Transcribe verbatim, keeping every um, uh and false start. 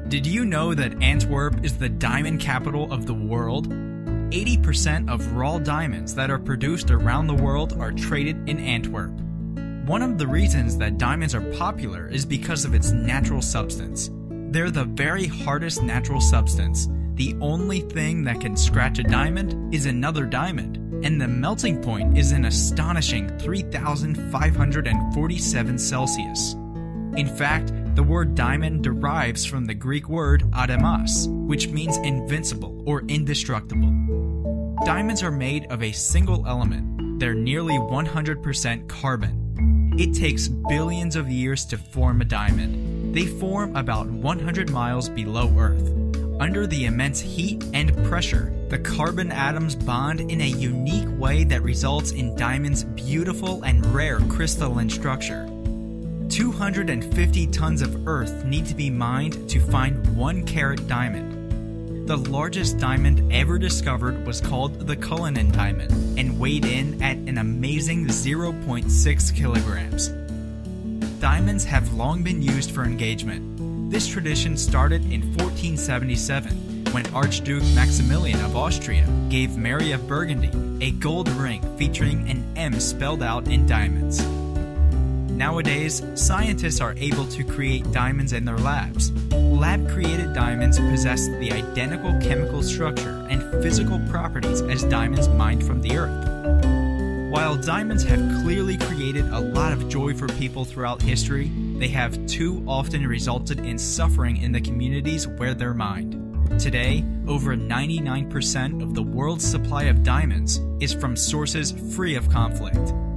Did you know that Antwerp is the diamond capital of the world? eighty percent of raw diamonds that are produced around the world are traded in Antwerp. One of the reasons that diamonds are popular is because of its natural substance. They're the very hardest natural substance. The only thing that can scratch a diamond is another diamond, and the melting point is an astonishing three thousand five hundred forty-seven Celsius. In fact, the word diamond derives from the Greek word adamas, which means invincible or indestructible. Diamonds are made of a single element. They're nearly one hundred percent carbon. It takes billions of years to form a diamond. They form about one hundred miles below Earth. Under the immense heat and pressure, the carbon atoms bond in a unique way that results in diamonds' beautiful and rare crystalline structure. two hundred fifty tons of earth need to be mined to find one carat diamond. The largest diamond ever discovered was called the Cullinan diamond and weighed in at an amazing zero point six kilograms. Diamonds have long been used for engagement. This tradition started in fourteen seventy-seven when Archduke Maximilian of Austria gave Mary of Burgundy a gold ring featuring an M spelled out in diamonds. Nowadays, scientists are able to create diamonds in their labs. Lab-created diamonds possess the identical chemical structure and physical properties as diamonds mined from the earth. While diamonds have clearly created a lot of joy for people throughout history, they have too often resulted in suffering in the communities where they're mined. Today, over ninety-nine percent of the world's supply of diamonds is from sources free of conflict.